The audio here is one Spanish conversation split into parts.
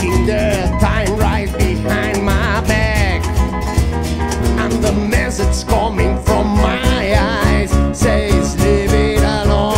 talking the time right behind my back, and the message coming from my eyes says leave it alone.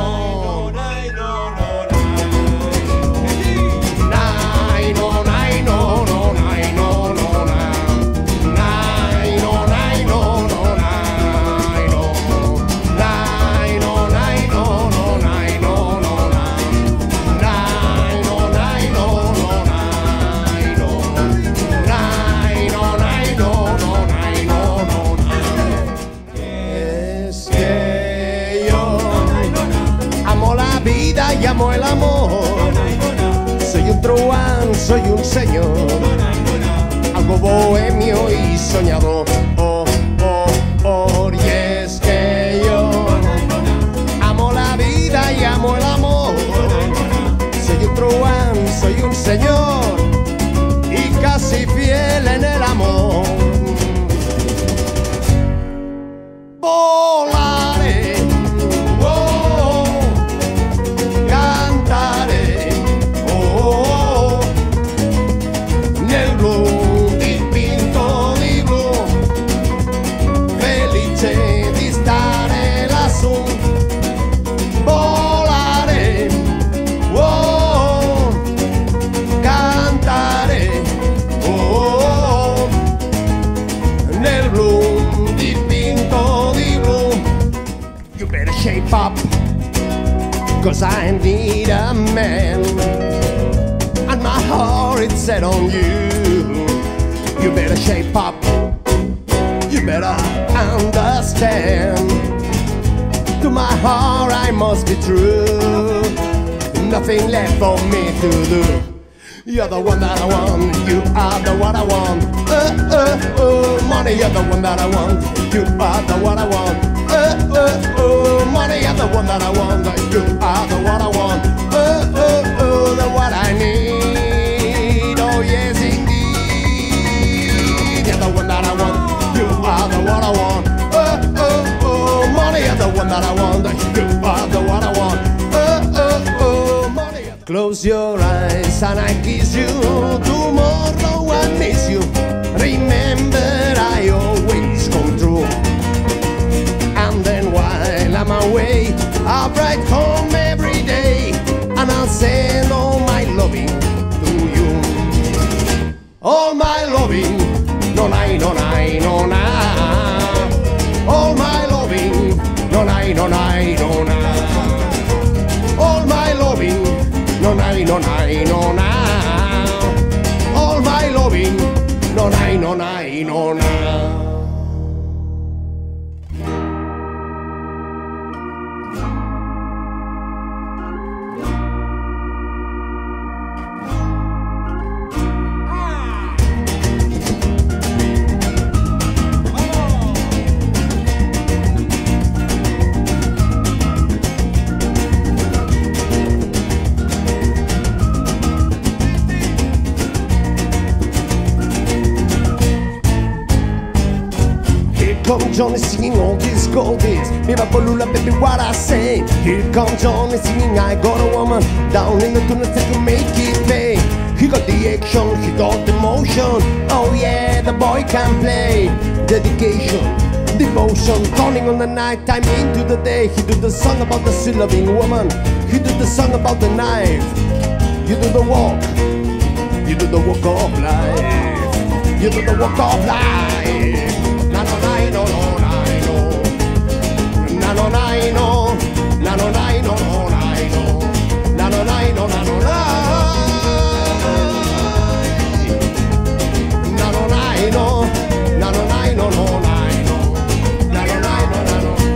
Y amo el amor. Soy un truán, soy un señor, algo bohemio y soñador. Y es que yo amo la vida y amo el amor. Soy un truán, soy un señor y casi fiel en el amor. Volaré, nel blu dipinto di blu, felice di stare lassù. Volare, cantare, nel blu dipinto di blu. You better shape up, 'cause I need a man, and my heart is set on you. You better shape up, you better understand. To my heart I must be true, nothing left for me to do. You're the one that I want, you are the one I want. Money, you're the one that I want, you are the one I want. Money, you're the one that I want, you are the one I want. The one I need, oh yes indeed. You're the one that I want, you are the one I want. Money, you're the one that I want, you are the one I want. Money. Close your eyes and I kiss you. Tomorrow I miss you. Remember I always come true. And then while I'm away, I'll write home every day, and I'll send all my loving to you. All my loving, non hai, non hai, non hai. All my loving, non hai, non hai, non hai. All my loving, non hai, non hai, non hai. All my loving, non hai, non hai, non hai. Come Johnny singing all these goldies, Viva Bolula, baby, what I say. Here come Johnny singing, I got a woman down in the tunnel to make it pay. He got the action, he got the motion. Oh yeah, the boy can play. Dedication, devotion, turning on the night time into the day. He do the song about the syllabing woman. He do the song about the knife. You do the walk. You do the walk of life. You do the walk of life. Na no nai no no nai no. Na no nai no. Na no nai no no nai no. Na no nai no na no nai. Na no nai no. Na no nai no no nai no. Na no nai no na no.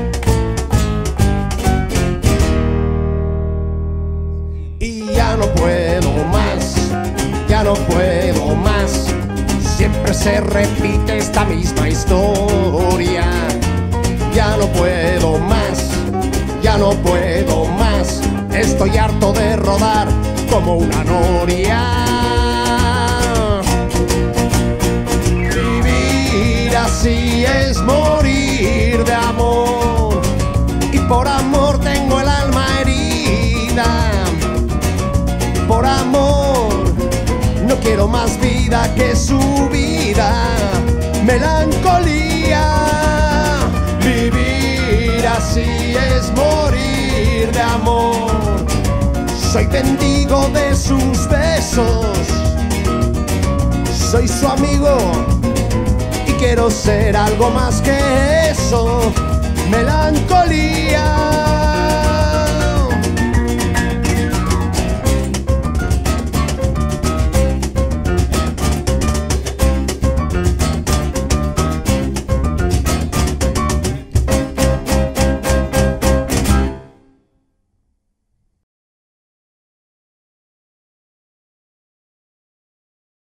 Y ya no puedo más. Ya no puedo más. Siempre se repite esta misma historia. Ya no puedo más, ya no puedo más. Estoy harto de rodar como una noria. Vivir así es morir de amor. Y por amor tengo el alma herida. Por amor más vida que su vida. Melancolía, vivir así es morir de amor. Soy mendigo de sus besos, soy su amigo y quiero ser algo más que eso. Melancolía.